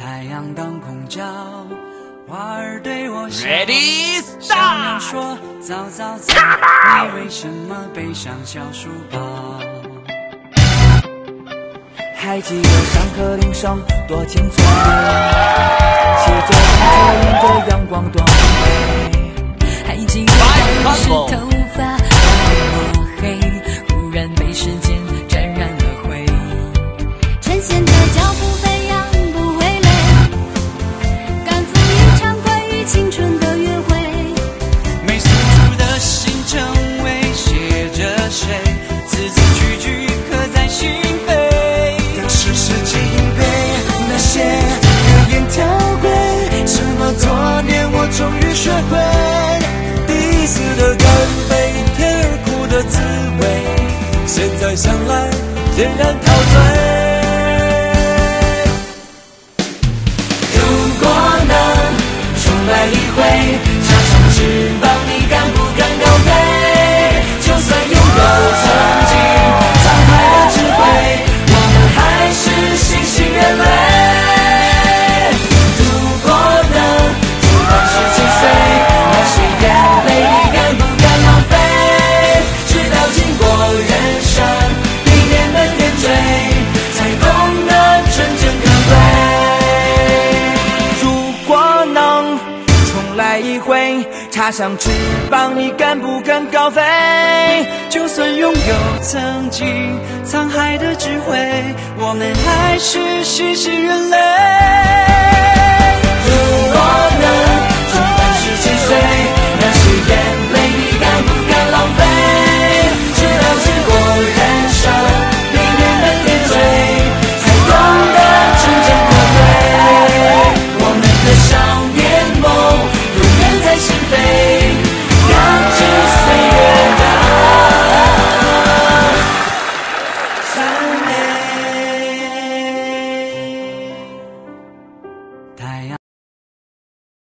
太阳当空照，花儿对我笑。 Ready 小鸟 start。 说：早早早，你为什么背上小书包？ 还记得上课铃声多清脆，骑着单车迎着阳光多美。 还记得当时头发那么黑，忽然被时间沾染了灰。趁现在脚步飞扬不会累，赶赴一场关于青春的约会。 没诉出的心成为写着谁，字字句句刻在心扉。 是世纪硬背那些流言条规，这么多年我终于学会，第一次的干杯，甜而苦的滋味，现在想来仍然陶醉。如果能重来一回，插上翅膀，你敢不敢高飞？就算拥有曾经沧海的智慧，我们还是新兴人类。如果能重返17岁，那些眼泪你敢不敢浪费？直到经过人生历练的点缀，才懂得真正可贵。如果能重来一回，插上翅膀，你敢不敢高飞？ 就算拥有曾经沧海的智慧，我们还是新兴人类。